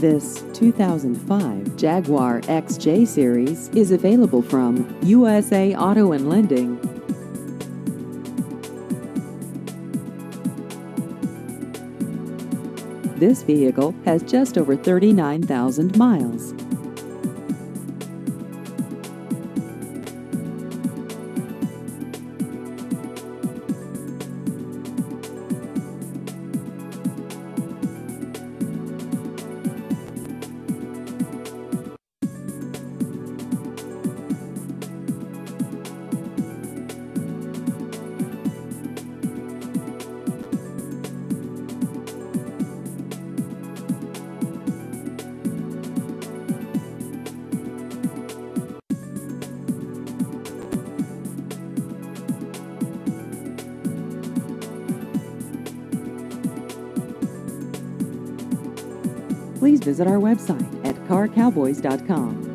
This 2005 Jaguar XJ Series is available from USA Auto and Lending. This vehicle has just over 39,000 miles. Please visit our website at carcowboys.com.